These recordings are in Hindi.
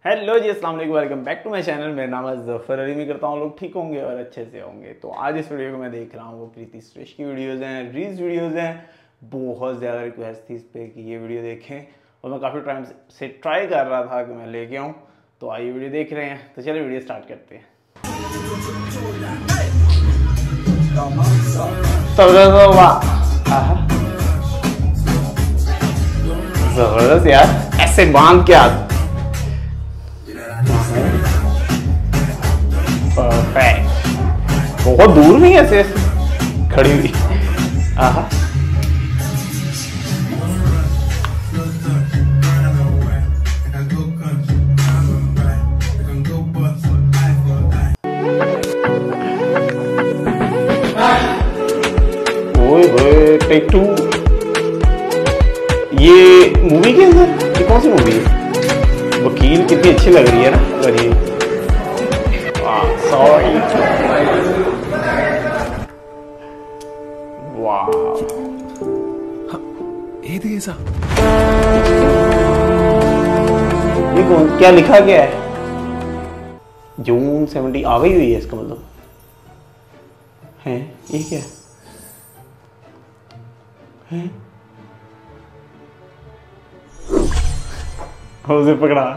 हेलो जी, अस्सलाम वालेकुम, welcome back to my channel. मेरा नाम है ज़फर। मैं करता हूँ लोग ठीक होंगे और अच्छे से होंगे। तो आज इस वीडियो को मैं देख रहा हूँ, वो कीर्ति सुरेश की वीडियोज़ हैं, रील्स वीडियोज़ हैं। बहुत ज़्यादा रिक्वेस्ट थी इस पर कि ये वीडियो देखें और मैं काफ़ी टाइम से ट्राई कर रहा था कि मैं लेके आऊँ। तो आइए वीडियो देख रहे हैं। तो चलिए वीडियो स्टार्ट करते हैं। ज़बरदस्त यार, ऐसे बांध के आ। परफेक्ट, बहुत दूर नहीं ऐसे खड़ी हुई। आहा, ओए होए, टेक 2। ये मूवी के अंदर ये कौन सी मूवी है? वकील कितनी अच्छी लग रही है ना। अरे सॉरी, वाह, ये कौन, क्या लिखा गया है? जून 70 आ गई हुई है, इसका मतलब है। ये क्या है? उसे पकड़ा।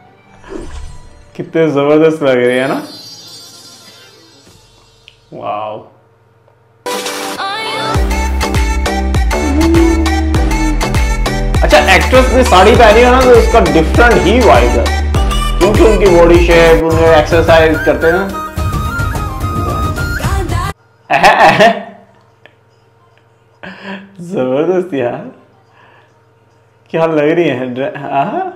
कितने जबरदस्त लग रहे हैं ना। वाव, अच्छा, एक्ट्रेस ने साड़ी पहनी है ना तो उसका डिफरेंट ही वाइब है, क्योंकि उनकी बॉडी शेप, उन्हें एक्सरसाइज करते हैं। जबरदस्त यार, क्या लग रही है।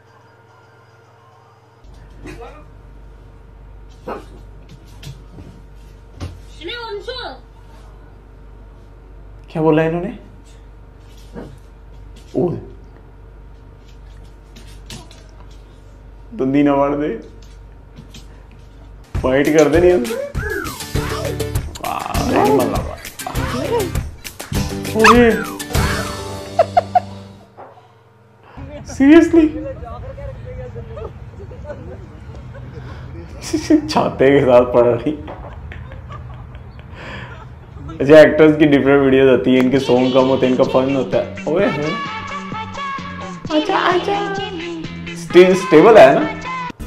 क्या बोला इन्होंने? ओह, दंदी ना मार दे, फाइट कर दे नहीं। सीरियसली छाते के साथ पड़ रही। अच्छा, एक्टर्स की डिफरेंट वीडियोस होती है, इनके सॉन्ग कम होते हैं, इनका फन होता है। ओए अच्छा अच्छा, स्टेबल है ना।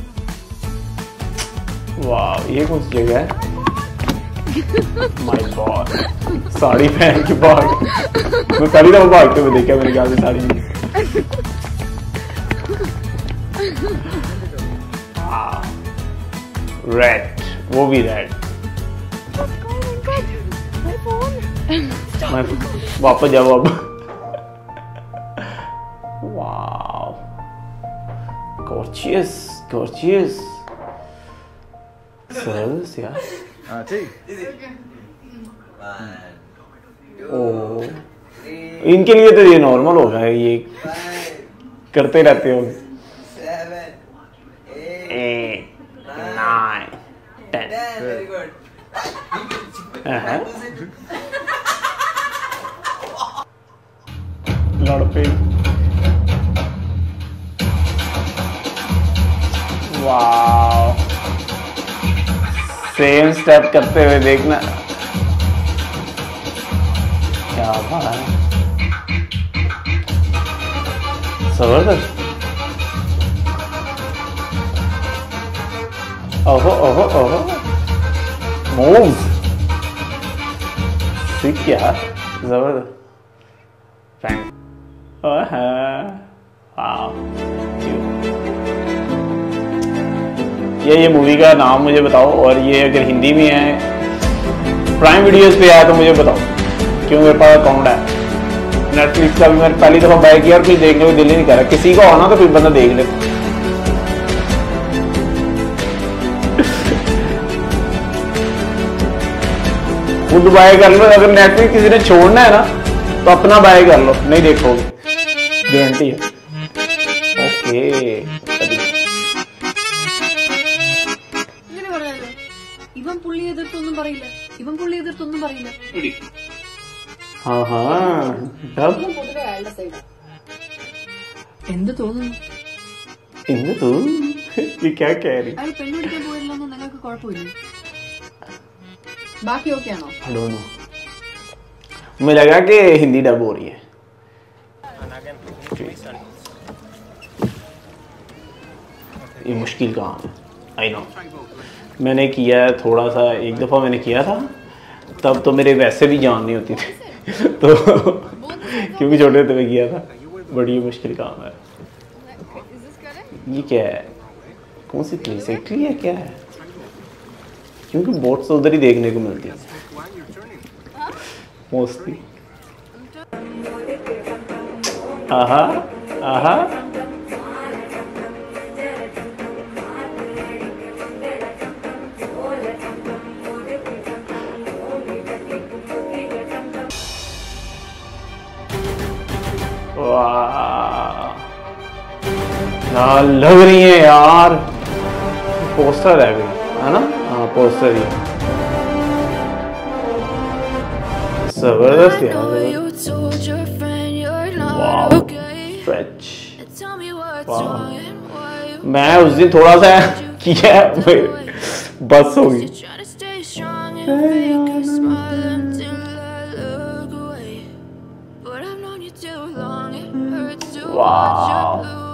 वाह, ये कौन सी जगह है? माय गॉड, साड़ी पहन के भाग। मैं पहली दफा भागते हुए देखा मेरे ख्याल से साड़ी में। रेड, वो भी रेड। वापस जाओ अब। वाव, गॉर्जियस गॉर्जियस, सरस यार। ओ, इनके लिए तो ये नॉर्मल होगा, ये करते रहते हो। 8 9 10। लड़पे, वाव, सेम स्टेप करते हुए देखना, क्या बात है, जबरदस्त। ओहो ओहो ओहो, मूव्स सीख यार, जबरदस्त। थैंक। ये मूवी का नाम मुझे बताओ, और ये अगर हिंदी में है, प्राइम वीडियोस पे आया तो मुझे बताओ, क्यों मेरे पास अकाउंट है नेटफ्लिक्स का भी। मैंने पहली दफा बाय किया और कुछ देखने को दिल ही नहीं कर रहा। किसी को आना तो कोई बंदा देख ले। खुद बाय कर लो, अगर नेटफ्लिक्स किसी ने छोड़ना है ना तो अपना बाय कर लो, नहीं देखोगे, गारंटी है। ओके, ഇവൻ പുള്ളി എതിർത്തൊന്നും പറയില്ല, ഇവൻ പുള്ളി എതിർത്തൊന്നും പറയില്ല. പൊതുവെ അയാളുടെ സൈഡ് എന്ത് തോന്നുന്നു? ये क्या कह रही? അയാൾ പെണ്ണുപിടിക്കാൻ പോയില്ലെന്ന് നിങ്ങൾക്ക് കുഴപ്പമില്ല. ബാക്കി ഓക്കെ ആണോ? I don't know. मुझे लगा कि हिंदी डब हो रही है. ये मुश्किल काम है, आई नो. मैंने किया है थोड़ा सा, एक दफ़ा मैंने किया था, तब तो मेरे वैसे भी जान नहीं होती थी तो क्योंकि छोटे होते मैं किया था. बड़ी मुश्किल काम है. ये क्या है? कौन सी प्लेस है? इटली है क्या है? क्योंकि बोट्स उधर ही देखने को मिलती है मोस्टली. आहा आहा. वाह यार, लग रही है यार. पोस्टर है कोई, है ना? हाँ पोस्टर ही. जबरदस्त यार. वाह स्ट्रेच. वाह. मैं उस दिन थोड़ा सा किया, बस हो गई. Wow,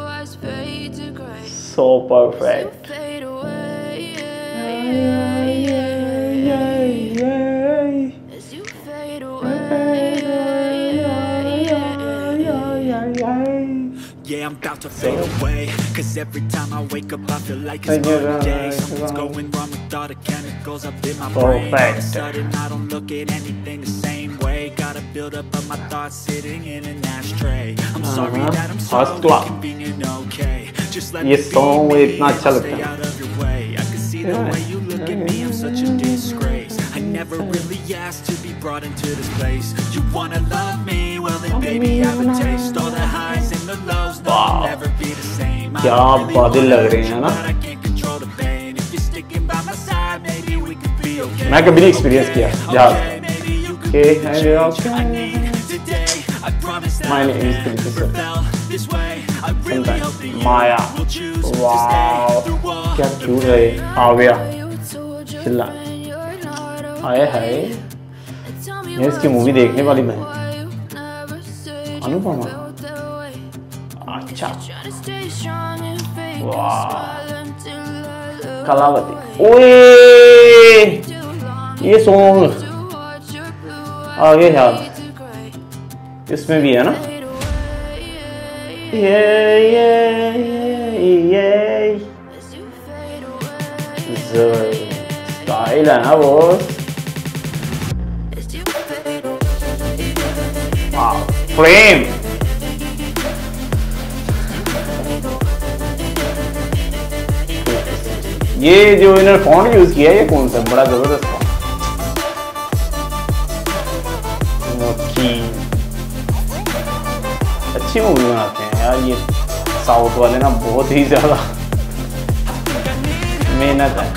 so perfect. Yeah, I'm about to fade away. Cause every time I wake up I feel like it's Monday. Something's going wrong with all the chemicals up in my brain. All of a sudden I don't look at anything the same way. Gotta build up of my thoughts sitting in an ashtray. I'm sorry that I'm so inconvenient, okay. Just let me be me and stay out of your way. I can see the way you look at me, I'm such a disgrace. I never really asked to be brought into this place. You wanna love me? Well then baby have a taste. All the highs and the lows, they'll never be the same. क्या बादल लग रहे हैं ना. मैं कभी नहीं एक्सपीरियंस किया जहाज. My name is Keerthy Suresh. माया. वाह क्या क्यूट है. आ गया चिल्ला. आए हाय. ये इसकी मूवी देखने वाली मैं. अनुपमा. अच्छा. वाह कलावती. ओए ये सॉन्ग आगे यार इसमें भी है ना. ये स्टाइल है ना वो. वाह फ्रेम. ये जो इन्होंने फॉन्ट यूज किया है ये कौन सा? बड़ा जबरदस्त फॉन्ट. अच्छी मूवी बनाते हैं यार ये साउथ वाले ना. बहुत ही ज्यादा मेहनत है.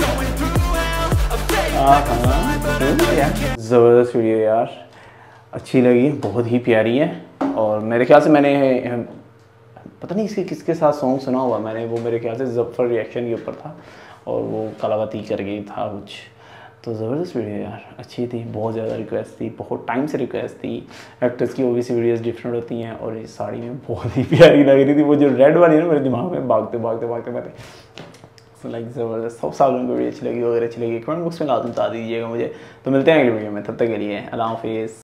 जबरदस्त वीडियो यार. अच्छी लगी, बहुत ही प्यारी है. और मेरे ख्याल से मैंने पता नहीं इसके किसके साथ सॉन्ग सुना हुआ मैंने. वो मेरे ख्याल से जफर रिएक्शन के ऊपर था और वो कलावती कर गई था कुछ. तो ज़बरदस्त वीडियो यार. अच्छी थी. बहुत ज़्यादा रिक्वेस्ट थी, बहुत टाइम से रिक्वेस्ट थी. एक्टर्स की ओबीसी वीडियोस डिफरेंट होती हैं और इस साड़ी में बहुत ही प्यारी लग रही थी. वो जो रेड वाली है ना मेरे दिमाग में भागते भागते भागते भागते लाइक ज़बरदस्त. सब सालों को वीडियो अच्छी लगी. अगर अच्छी लगी कमेंट बॉक्स में लाजमी बता दीजिएगा मुझे. तो मिलते हैं अगली वीडियो में. तब तक के लिए अल्लाह हाफिज़.